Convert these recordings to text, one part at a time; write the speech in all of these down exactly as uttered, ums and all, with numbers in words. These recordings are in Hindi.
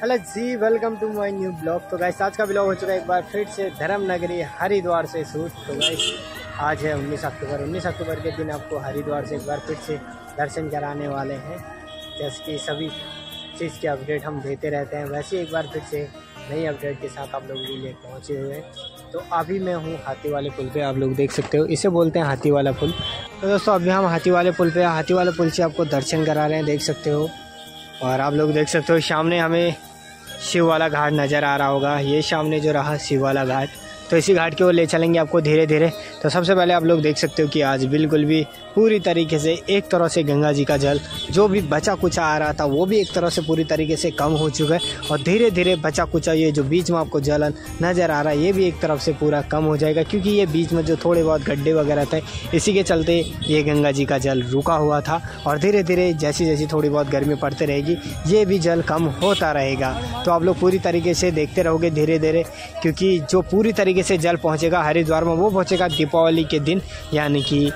Hello ji, welcome to my new blog. तो गाइस आज का ब्लॉग हो चुका है एक बार फिर से धर्म नगरी हरिद्वार से शूट। तो गाइस आज है उन्नीस अक्टूबर। उन्नीस अक्टूबर के दिन आपको हरिद्वार से एक बार फिर से दर्शन कराने वाले हैं। जैसे कि सभी चीज़ के अपडेट हम देते रहते हैं, वैसे एक बार फिर से नई अपडेट के साथ आप लोगों के लिए पहुँचे हुए हैं। तो अभी मैं हूँ हाथी वाले पुल पे, आप लोग देख सकते हो, इसे बोलते हैं हाथी वाला पुल। तो दोस्तों अभी हम हाथी वाले पुल पे, हाथी वाले पुल से आपको दर्शन करा रहे हैं, देख सकते हो। और आप लोग देख सकते हो सामने हमें शिव वाला घाट नज़र आ रहा होगा। ये सामने जो रहा शिव वाला घाट, तो इसी घाट की ओर ले चलेंगे आपको धीरे धीरे। तो सबसे पहले आप लोग देख सकते हो कि आज बिल्कुल भी पूरी तरीके से एक तरह से गंगा जी का जल जो भी बचा कुचा आ रहा था वो भी एक तरह से पूरी तरीके से कम हो चुका है। और धीरे धीरे बचा कुचा ये जो बीच में आपको जल नज़र आ रहा है ये भी एक तरफ से पूरा कम हो जाएगा, क्योंकि ये बीच में जो थोड़े बहुत गड्ढे वगैरह थे इसी के चलते ये गंगा जी का जल रुका हुआ था। और धीरे धीरे जैसी जैसी थोड़ी बहुत गर्मी पड़ती रहेगी ये भी जल कम होता रहेगा। तो आप लोग पूरी तरीके से देखते रहोगे धीरे धीरे, क्योंकि जो पूरी तरीके से जल पहुँचेगा हरिद्वार में वो पहुँचेगा दीपावली के दिन, यानी कि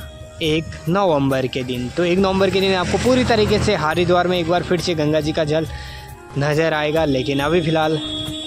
एक नवंबर के दिन। तो एक नवंबर के दिन आपको पूरी तरीके से हरिद्वार में एक बार फिर से गंगा जी का जल नज़र आएगा। लेकिन अभी फ़िलहाल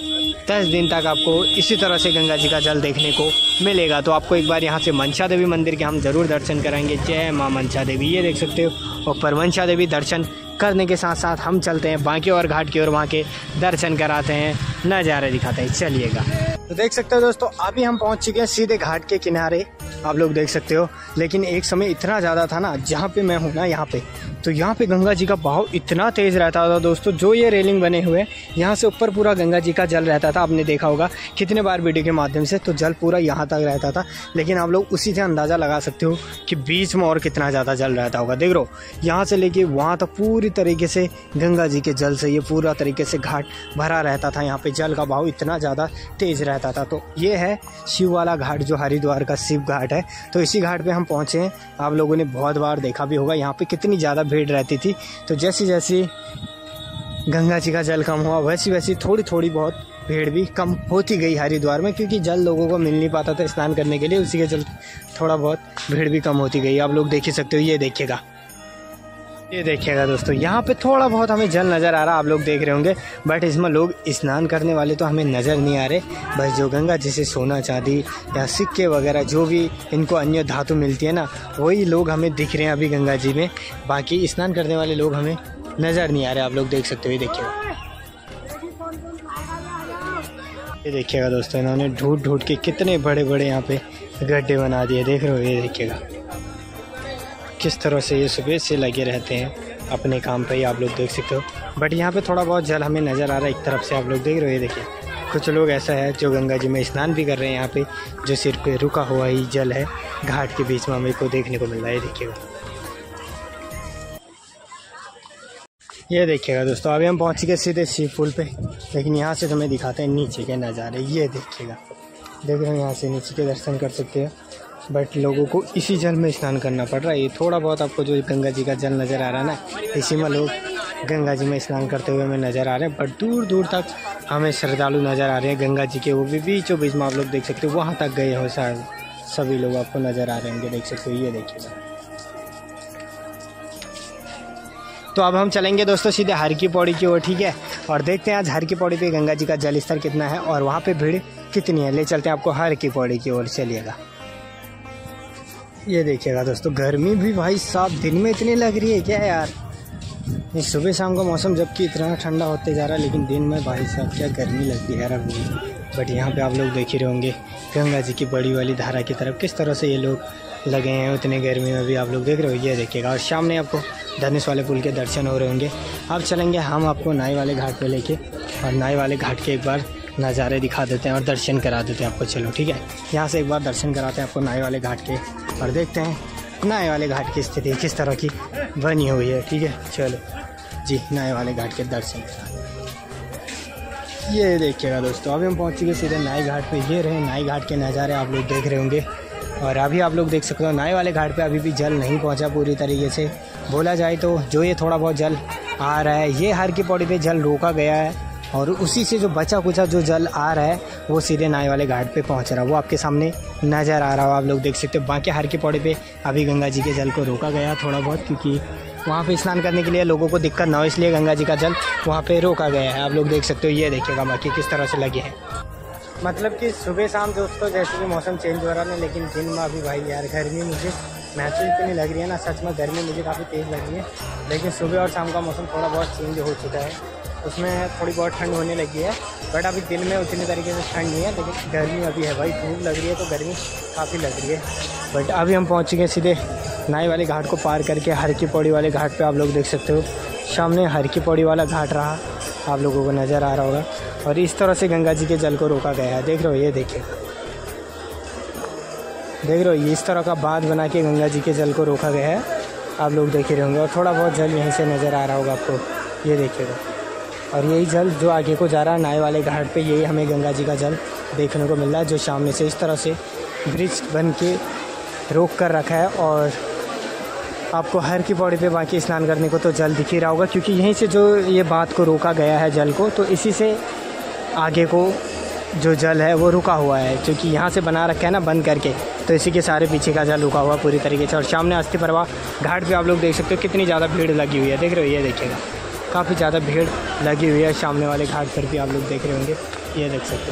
दस दिन तक आपको इसी तरह से गंगा जी का जल देखने को मिलेगा। तो आपको एक बार यहाँ से मनसा देवी मंदिर के हम ज़रूर दर्शन कराएंगे। जय माँ मनसा देवी, ये देख सकते हो। और पर मनसा देवी दर्शन करने के साथ साथ हम चलते हैं बांके और घाट की ओर, वहाँ के दर्शन कराते हैं, नज़ारे दिखाते हैं। चलिएगा। तो देख सकते हो दोस्तों अभी हम पहुँच चुके हैं सीधे घाट के किनारे, आप लोग देख सकते हो। लेकिन एक समय इतना ज़्यादा था ना, जहाँ पे मैं हूँ ना यहाँ पे, तो यहाँ पे गंगा जी का बहाव इतना तेज़ रहता था दोस्तों। जो ये रेलिंग बने हुए यहाँ से ऊपर पूरा गंगा जी का जल रहता था। आपने देखा होगा कितने बार वीडियो के माध्यम से, तो जल पूरा यहाँ तक रहता था। लेकिन आप लोग उसी से अंदाज़ा लगा सकते हो कि बीच में और कितना ज़्यादा जल रहता होगा। देख लो यहाँ से लेके वहाँ तक पूरी तरीके से गंगा जी के जल से ये पूरा तरीके से घाट भरा रहता था। यहाँ पे जल का बहाव इतना ज़्यादा तेज़ रहता था। तो ये है शिव वाला घाट, जो हरिद्वार का शिव घाट है। तो इसी घाट पे हम पहुँचे हैं। आप लोगों ने बहुत बार देखा भी होगा यहाँ पे कितनी ज़्यादा भीड़ रहती थी। तो जैसी जैसी गंगा जी का जल कम हुआ वैसी वैसी थोड़ी थोड़ी बहुत भीड़ भी कम होती गई हरिद्वार में, क्योंकि जल लोगों को मिल नहीं पाता था स्नान करने के लिए, उसी के चलते थोड़ा बहुत भीड़ भी कम होती गई। आप लोग देख ही सकते हो, ये देखिएगा, ये देखिएगा दोस्तों, यहाँ पे थोड़ा बहुत हमें जल नज़र आ रहा, आप लोग देख रहे होंगे। बट इसमें लोग स्नान करने वाले तो हमें नज़र नहीं आ रहे। बस जो गंगा जैसे सोना चांदी या सिक्के वगैरह जो भी इनको अन्य धातु मिलती है ना, वही लोग हमें दिख रहे हैं अभी गंगा जी में। बाकी स्नान करने वाले लोग हमें नज़र नहीं आ रहे, आप लोग देख सकते हो। ये देखिएगा, ये देखिएगा दोस्तों, इन्होंने ढूंढ ढूंढ के कितने बड़े बड़े यहाँ पे गड्ढे बना दिए, देख रहे हो। ये देखिएगा किस तरह से ये सुबह से लगे रहते हैं अपने काम पे ही, आप लोग देख सकते हो। बट यहाँ पे थोड़ा बहुत जल हमें नज़र आ रहा है एक तरफ से, आप लोग देख रहे हो। ये देखिए कुछ लोग ऐसा है जो गंगा जी में स्नान भी कर रहे हैं। यहाँ पे जो सिर पे रुका हुआ ही जल है घाट के बीच में हमें को देखने को मिल रहा है। ये देखिएगा, ये देखिएगा दोस्तों अभी हम पहुँच गए सीधे शिव पुल पे। लेकिन यहाँ से तुम्हें दिखाते हैं नीचे के नज़ारे। ये देखिएगा, देख रहे हो, यहाँ से नीचे के दर्शन कर सकते हैं। बट लोगों को इसी जल में स्नान करना पड़ रहा है। ये थोड़ा बहुत आपको जो गंगा जी का जल नज़र आ रहा है ना, इसी में लोग गंगा जी में स्नान करते हुए हमें नज़र आ रहे हैं। बट दूर दूर तक हमें श्रद्धालु नज़र आ रहे हैं गंगा जी के, वो भी बीचों बीच में, आप लोग देख सकते हो। वहाँ तक गए हो शायद सभी लोग आपको नज़र आ रहे होंगे, देख सकते हो। ये देखिएगा, तो अब हम चलेंगे दोस्तों सीधे हर की पौड़ी की ओर, ठीक है। और देखते हैं आज हर की पौड़ी पे गंगा जी का जल स्तर कितना है और वहाँ पे भीड़ कितनी है। ले चलते हैं आपको हर की पौड़ी की ओर, चलिएगा। ये देखिएगा दोस्तों, गर्मी भी भाई साहब दिन में इतनी लग रही है क्या यार। ये सुबह शाम का मौसम जबकि इतना ठंडा होते जा रहा है, लेकिन दिन में भाई साहब क्या गर्मी लगती है यार अभी। बट यहाँ पे आप लोग देख ही रहे होंगे गंगा जी की बड़ी वाली धारा की तरफ किस तरह से ये लोग लगे हैं उतने गर्मी में भी, आप लोग देख रहे हो। ये देखिएगा, और सामने आपको धनुष वाले पुल के दर्शन हो रहे होंगे। अब चलेंगे हम आपको नाई वाले घाट पे लेके, और नाई वाले घाट के एक बार नज़ारे दिखा देते हैं और दर्शन करा देते हैं आपको। चलो ठीक है, यहाँ से एक बार दर्शन कराते हैं आपको नाई वाले घाट के, और देखते हैं नाई वाले घाट की स्थिति किस तरह की बनी हुई है। ठीक है, चलो जी, नाई वाले घाट के दर्शन करा। ये देखिएगा दोस्तों अभी हम पहुँच चुके सीधे नाई घाट पे। ये रहे नाई घाट के नज़ारे, आप लोग देख रहे होंगे। और अभी आप लोग देख सकते हो नाई वाले घाट पे अभी भी जल नहीं पहुंचा पूरी तरीके से। बोला जाए तो जो ये थोड़ा बहुत जल आ रहा है, ये हर की पौड़ी पे जल रोका गया है, और उसी से जो बचा कुचा जो जल आ रहा है वो सीधे नाई वाले घाट पे पहुंच रहा है। वो आपके सामने नज़र आ रहा हो, आप लोग देख सकते हो। बाकी हर की पौड़ी पे अभी गंगा जी के जल को रोका गया थोड़ा बहुत, क्योंकि वहाँ पे स्नान करने के लिए लोगों को दिक्कत ना हो, इसलिए गंगा जी का जल वहाँ पे रोका गया है। आप लोग देख सकते हो, ये देखिएगा बाकी किस तरह से लगे हैं। मतलब कि सुबह शाम दोस्तों जैसे कि मौसम चेंज हो रहा है, लेकिन दिन में अभी भाई यार गर्मी मुझे महसूस इतनी लग रही है ना, सच में गर्मी मुझे काफ़ी तेज़ लग रही है। लेकिन सुबह और शाम का मौसम थोड़ा बहुत चेंज हो चुका है, उसमें थोड़ी बहुत ठंड होने लगी है। बट अभी दिन में उतनी तरीके से ठंड नहीं है, लेकिन गर्मी अभी है भाई, धूप लग रही है तो गर्मी काफ़ी लग रही है। बट अभी हम पहुँच गए सीधे नाई वाले घाट को पार करके हर की पौड़ी वाले घाट पे। आप लोग देख सकते हो सामने हर की पौड़ी वाला घाट रहा, आप लोगों को नज़र आ रहा होगा। और इस तरह से गंगा जी के जल को रोका गया है, देख रहे हो, ये देखिए, देख रहे हो, ये इस तरह का बांध बना के गंगा जी के जल को रोका गया है। आप लोग देख रहे होंगे और थोड़ा बहुत जल यहीं से नज़र आ रहा होगा आपको, ये देखिएगा। और यही जल जो आगे को जा रहा है नाई वाले घाट पे, यही हमें गंगा जी का जल देखने को मिल रहा है, जो सामने से इस तरह से ब्रिज बन के रोक कर रखा है। और आपको हर की पौड़ी पे बाकी स्नान करने को तो जल दिख ही रहा होगा, क्योंकि यहीं से जो ये बात को रोका गया है जल को, तो इसी से आगे को जो जल है वो रुका हुआ है, क्योंकि यहाँ से बना रखा है ना बंद करके, तो इसी के सारे पीछे का जल रुका हुआ पूरी तरीके से। और सामने अस्थि प्रवाह घाट पे आप लोग देख सकते हो कितनी ज़्यादा भीड़ लगी हुई है, देख रहे हो, ये देखिएगा काफ़ी ज़्यादा भीड़ लगी हुई है सामने वाले घाट पर भी, आप लोग देख रहे होंगे, ये देख सकते हो।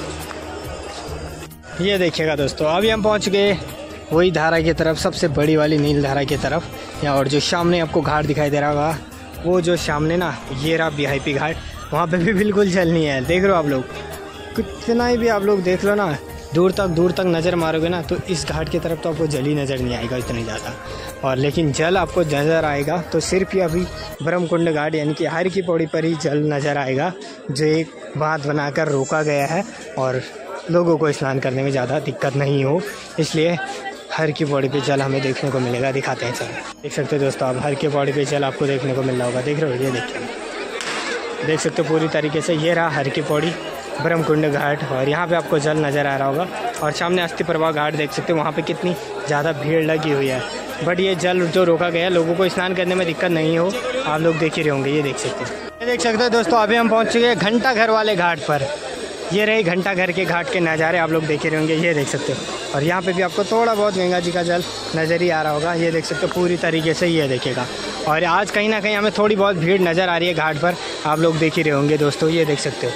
ये देखिएगा दोस्तों, अभी हम पहुँच गए वही धारा की तरफ, सबसे बड़ी वाली नील धारा की तरफ। या और जो सामने आपको घाट दिखाई दे रहा होगा, वो जो सामने ना ये रहा वी आई पी घाट, वहाँ पे भी बिल्कुल जल नहीं है, देख रहे हो आप लोग। कितना ही भी आप लोग देख लो ना, दूर तक दूर तक नज़र मारोगे ना, तो इस घाट की तरफ तो आपको जल ही नज़र नहीं आएगा इतनी ज़्यादा। और लेकिन जल आपको नज़र आएगा तो सिर्फ ही अभी ब्रह्मकुंड घाट यानी कि हर की पौड़ी पर ही जल नज़र आएगा, जो एक बांध बनाकर रोका गया है और लोगों को स्नान करने में ज़्यादा दिक्कत नहीं हो, इसलिए हर की पौड़ी पे जल हमें देखने को मिलेगा। दिखाते हैं, चलो देख सकते हो दोस्तों, अब हर की पौड़ी पे जल आपको देखने को मिल रहा होगा, देख रहे हो, ये देखिए, देख सकते हो पूरी तरीके से। ये रहा हर की पौड़ी ब्रह्मकुंड घाट, और यहाँ पे आपको जल नज़र आ रहा होगा। और सामने अस्थि प्रवाह घाट देख सकते हो, वहाँ पे कितनी ज़्यादा भीड़ लगी हुई है। बट ये जल जो रोका गया है, लोगों को स्नान करने में दिक्कत नहीं हो, आप लोग देख ही रहे होंगे, ये देख सकते हो। ये देख सकते हो दोस्तों, अभी हम पहुँच चुके हैं घंटा घर वाले घाट पर। ये रहे घंटा घर के घाट के नज़ारे, आप लोग देख ही रहे होंगे, ये देख सकते हो। और यहाँ पे भी आपको थोड़ा बहुत गंगा जी का जल नज़र ही आ रहा होगा, ये देख सकते हो पूरी तरीके से, ये देखिएगा। और आज कहीं ना कहीं हमें थोड़ी बहुत भीड़ नज़र आ रही है घाट पर, आप लोग देख ही रहे होंगे दोस्तों, ये देख सकते हो,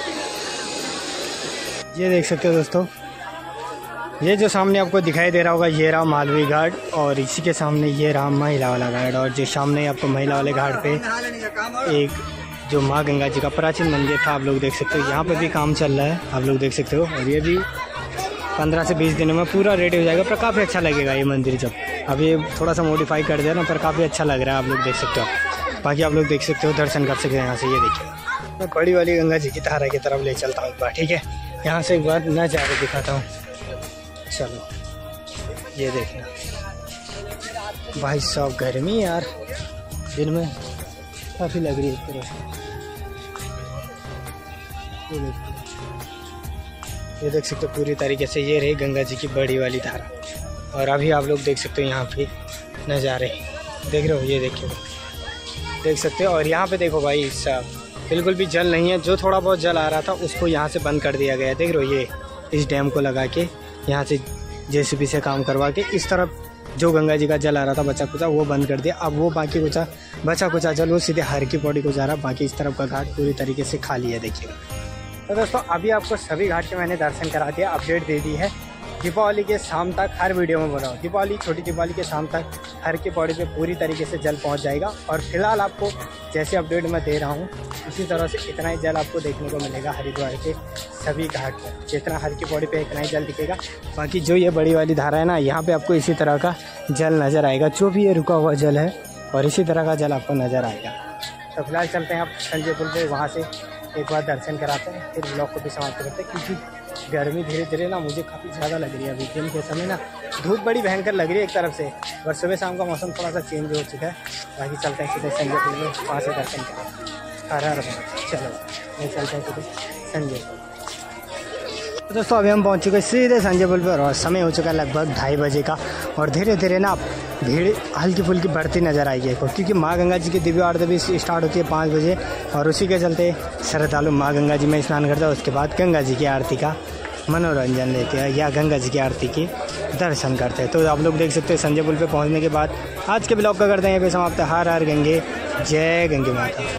ये देख सकते हो दोस्तों। ये जो सामने आपको दिखाई दे रहा होगा, ये रहा मालवी घाट, और इसी के सामने ये रहा महिला वाला घाट। और जो सामने आपको महिला वाले घाट पे एक जो माँ गंगा जी का प्राचीन मंदिर था, आप लोग देख सकते हो, यहाँ पे भी काम चल रहा है, आप लोग देख सकते हो। और ये भी पंद्रह से बीस दिनों में पूरा रेडी हो जाएगा, पर काफ़ी अच्छा लगेगा ये मंदिर जब। अब ये थोड़ा सा मॉडिफाई कर दिया ना, पर काफ़ी अच्छा लग रहा है, आप लोग देख सकते हो। बाकी आप लोग देख सकते हो, दर्शन कर सकते हैं यहाँ से, ये देखिए। मैं बड़ी वाली गंगा जी की धारा की तरफ ले चलता हूँ एक बार, ठीक है, यहाँ से एक बार नज़ारे दिखाता हूँ, चलो। ये देखना भाई साहब, गर्मी यार दिन में काफ़ी लग रही है इस तरह से, ये देखिए, ये देख सकते हो पूरी तरीके से। ये रही गंगा जी की बड़ी वाली धारा, और अभी आप लोग देख सकते हो यहाँ पे नज़ारे, देख रहे हो, ये देखिए, देख सकते हो। और यहाँ पे देखो भाई साहब, बिल्कुल भी जल नहीं है, जो थोड़ा बहुत जल आ रहा था उसको यहाँ से बंद कर दिया गया है, देख रहे हो। ये इस डैम को लगा के यहाँ से जेसीबी से काम करवा के इस तरफ जो गंगा जी का जल आ रहा था बचा कुचा, वो बंद कर दिया। अब वो बाकी कुचा बचा कुचा जल वो सीधे हर की पौड़ी को जा रहा, बाकी इस तरफ का घाट पूरी तरीके से खाली है, देखिएगा। तो दोस्तों, अभी आपको सभी घाट के मैंने दर्शन करा दिया, अपडेट दे दी है। दीपावली के शाम तक हर वीडियो में बताओ, दीपावली छोटी दीपावली के शाम तक हर की पौड़ी पे पूरी तरीके से जल पहुंच जाएगा। और फिलहाल आपको जैसे अपडेट मैं दे रहा हूं, उसी तरह से इतना ही जल आपको देखने को मिलेगा हरिद्वार के सभी घाट पर। जितना हर की पौड़ी पे इतना ही जल दिखेगा, बाकी जो ये बड़ी वाली धारा है ना, यहाँ पे आपको इसी तरह का जल नज़र आएगा, जो भी ये रुका हुआ जल है, और इसी तरह का जल आपको नज़र आएगा। तो फिलहाल चलते हैं आप संजय पुल पे, वहाँ से एक बार दर्शन कराते हैं, फिर ब्लॉग को भी समाप्त करते हैं, क्योंकि गर्मी धीरे धीरे ना मुझे काफ़ी ज़्यादा लग रही है। अभी दिन के समय ना धूप बड़ी भयंकर लग रही है एक तरफ से, और सुबह शाम का मौसम थोड़ा सा चेंज हो चुका है। बाकी चलते हैं सीधे संजय पुल में, वहाँ से दर्शन करें। हर हर चलो नहीं चलते हैं सीधे संजय पुल। तो दोस्तों, अभी हम पहुँच चुके सीधे संजय पुल पर, और समय हो चुका है लगभग ढाई बजे का। और धीरे धीरे ना भीड़ हल्की फुल्की बढ़ती नज़र आएगी, क्योंकि माँ गंगा जी की दिव्य आरती भी स्टार्ट होती है पाँच बजे, और उसी के चलते श्रद्धालु माँ गंगा जी में स्नान करता है। उसके बाद गंगा जी की आरती का मनोरंजन लेते हैं, या गंगा जी की आरती की दर्शन करते हैं। तो आप लोग देख सकते हैं संजय पुल पे पहुंचने के बाद आज के ब्लॉग का करते हैं यहाँ पे समाप्त। हर हर गंगे, जय गंगे माता।